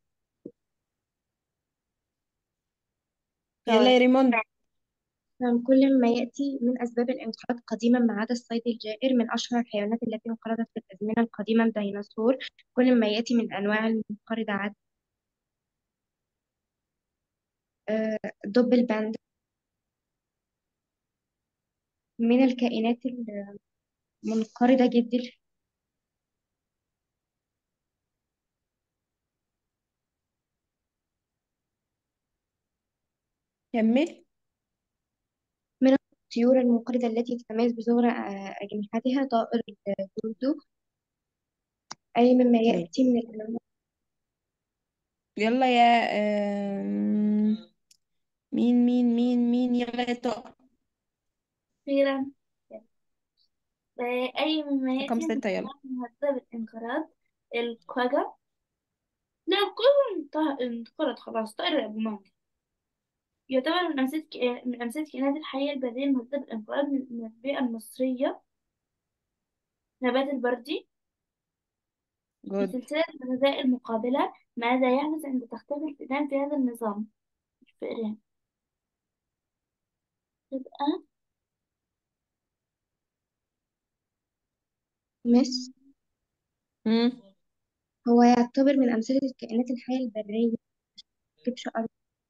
يلا تمام. يا ريموند. نعم. كل ما يأتي من أسباب الانقراض قديما ما عدا الصيد الجائر. من أشهر الحيوانات التي انقرضت في الأزمنة القديمة الديناصور. كل ما يأتي من أنواع المنقرضة عدا الدب الباندا. من الكائنات المنقرضة جدا. كمل. من الطيور المنقرضة التي تتميز بصغر أجنحتها طائر الدودو. أي مما ماشي، يأتي من الأنواع. يلا يا مين يلا يا طه. أخيرا. أي مما رقم يأتي من 6 يلا. الأنواع المهددة بالانقراض. القجع. لا، القجع انقرض خلاص. طائر أبو مالك يعتبر من أمثلة الكائنات الحية البرية المهددة بالانقراض من البيئة المصرية. نبات البردي. في جود. سلسلة الغذاء المقابلة، ماذا يحدث عند تختفي الفئران في هذا النظام؟ الفئران تبقى. مس. مم. هو يعتبر من أمثلة الكائنات الحية البرية. كبش أرض.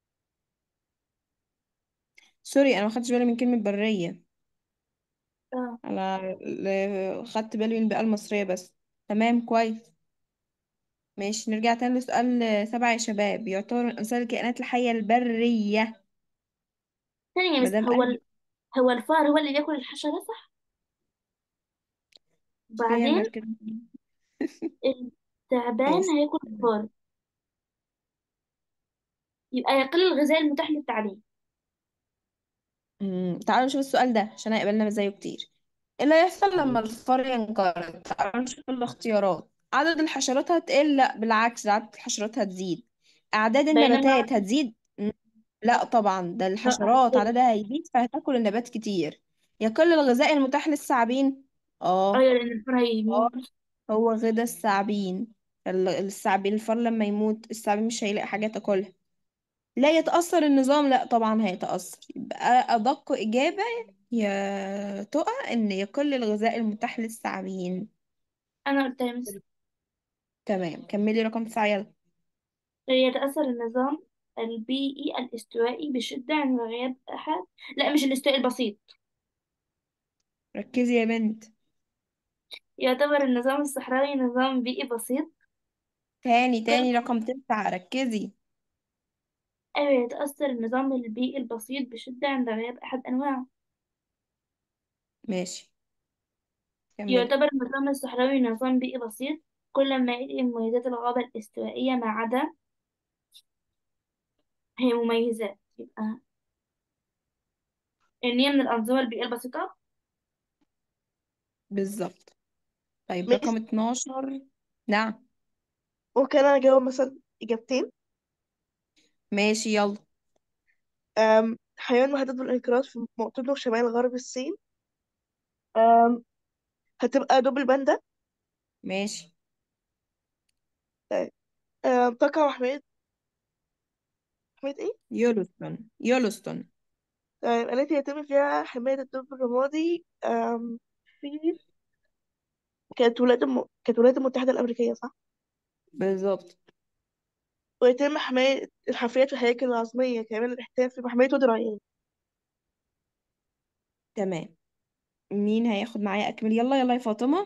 سوري، انا ما خدتش بالي من كلمة برية. اه انا خدت بالي من البيئة المصرية بس. تمام، كويس. ماشي، نرجع تاني لسؤال 7 يا شباب. يعتبر من امثال الكائنات الحية البرية. ثانية بس، مادام قال هو الفار هو اللي بياكل الحشرة، صح؟ ليه بعدين عمل كده. التعبان ماشي. هياكل الفار، يبقى يقل الغذاء المتاح للتعليم. تعالوا نشوف السؤال ده عشان هيقابلنا زيه كتير. إيه اللي هيحصل لما الفار ينقرض؟ تعالوا نشوف الاختيارات. عدد الحشرات هتقل؟ لا بالعكس، ده عدد الحشرات هتزيد. أعداد بينما النباتات هتزيد؟ لا طبعا، ده لا الحشرات هتقل. عددها هيزيد فهتاكل النبات كتير. يقل الغذاء المتاح للثعابين. اه. ايوه لان الفار اه، هيموت. هو غذاء الثعابين. الثعابين، الفار لما يموت الثعابين مش هيلاقي حاجة تاكلها. لا يتأثر النظام؟ لا طبعا هيتأثر. يبقى أدق إجابة يا تقى إن يقل الغذاء المتاح للثعابين. انا قلت يا مس. تمام، كملي رقم 9 يلا. يتأثر النظام البيئي الاستوائي بشدة عند غياب أحد. لا مش الاستواء البسيط. ركزي يا بنت. يعتبر النظام الصحراوي نظام بيئي بسيط. كل تاني رقم 9، ركزي. أيوة يتأثر النظام البيئي البسيط بشدة عند غياب أحد أنواعه. ماشي، كملي. يعتبر النظام الصحراوي نظام بيئي بسيط كل ما يلي مميزات الغابة الاستوائية ما عدا. هي مميزات يبقى إن هي من الأنظمة البيئية البسيطة. بالظبط. طيب ماشي. رقم 12. نعم. ممكن انا اجاوب مثلا اجابتين. ماشي يلا. حيوان مهدد بالانقراض في موطنه شمال غرب الصين. أم هتبقى دب الباندا. ماشي. طيب. تقع محمية ايه؟ يولوستون. طيب التي يتم فيها حماية الدب الرمادي. في كانت الولايات المتحدة الأمريكية، صح؟ بالظبط. ويتم حماية الحفريات والهياكل العظمية كامل الاحتياط في محمية وادي الريان. تمام. مين هياخد معايا أكمل؟ يلا يلا يا فاطمة.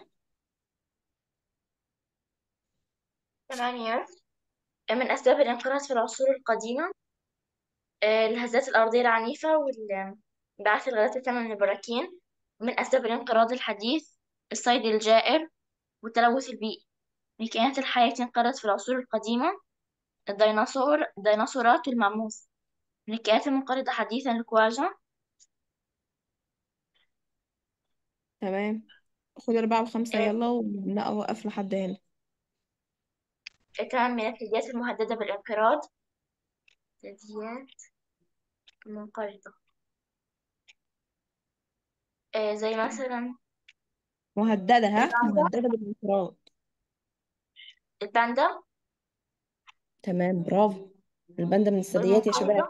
8. من أسباب الانقراض في العصور القديمة الهزات الأرضية العنيفة والانبعاث الغازات السامة من البراكين. ومن أسباب الانقراض الحديث الصيد الجائر والتلوث البيئي. الكائنات الحية انقرضت في العصور القديمة الديناصورات والماموث. من الكائنات المنقرضة حديثا الكواجا. تمام، خد 4 و5 آه، يلا ونوقف لحد هنا. كمان من الثدييات المهددة بالانقراض. ثدييات منقرضة زي مثلا مهددة، ها، الباندا. مهددة بالانقراض. الباندا تمام، برافو. الباندا من الثدييات يا شباب. والمنقرضة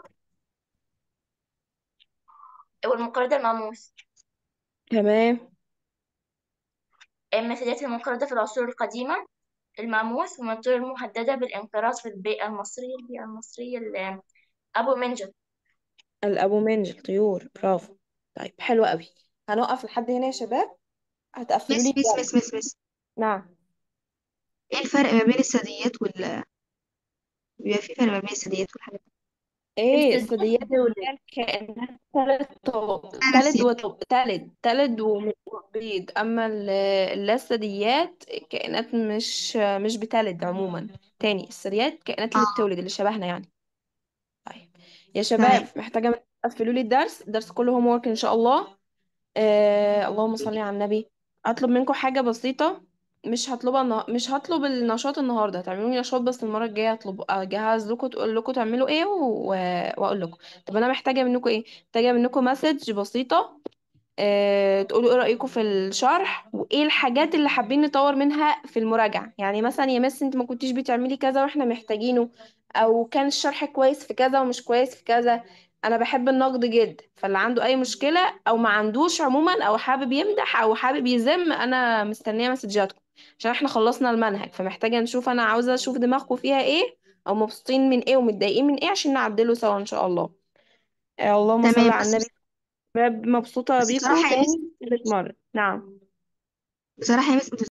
والمنقرضة الماموث. تمام. من الثدييات المنقرضة في العصور القديمة الماموث. ومن الطيور المهددة بالانقراض في البيئة المصرية أبو منجل. الأبومنج، الطيور، برافو. طيب حلو قوي. هنوقف لحد هنا يا شباب. هتقفلوا لي مس مس الجرس. مس مس مس نعم. ايه الفرق ما بين الثدييات بيبقى في فرق ما بين الثدييات والحاجات دي؟ ايه الثدييات الثدييات؟ بتولد. هي الكائنات ثلاث طوابق، لا ست. تلد وبيض. اما اللاثدييات كائنات مش بتلد عموما. تاني، الثدييات كائنات اللي اه بتولد، اللي شبهنا يعني. طيب يا شباب، تمام. محتاجة تقفلوا لي الدرس كله هوم ورك ان شاء الله. اللهم صل على النبي. اطلب منكم حاجة بسيطة. مش هطلب النشاط النهارده، هتعملوا لي نشاط بس المره الجايه هطلب اجهز لكم، تقول لكم تعملوا ايه واقول لكم. طب انا محتاجه منكم ايه؟ محتاجه منكم مسج بسيطه. تقولوا ايه رأيكم في الشرح، وايه الحاجات اللي حابين نطور منها في المراجعة. يعني مثلا يا مس انت ما كنتيش بتعملي كذا واحنا محتاجينه، او كان الشرح كويس في كذا ومش كويس في كذا. انا بحب النقد جدا، فاللي عنده اي مشكلة او ما عندوش عموما، او حابب يمدح او حابب يذم، انا مستنية مسجاتكم. عشان احنا خلصنا المنهج، فمحتاجة نشوف، انا عاوزة اشوف دماغكم فيها ايه، او مبسوطين من ايه ومتضايقين من ايه، عشان نعدله سوا ان شاء الله. اللهم صل تمام على بس النبي. شباب، مبسوطة بس بيكو بصراحة يا مس تاني ثالث مرة. نعم. بصراحة يا مس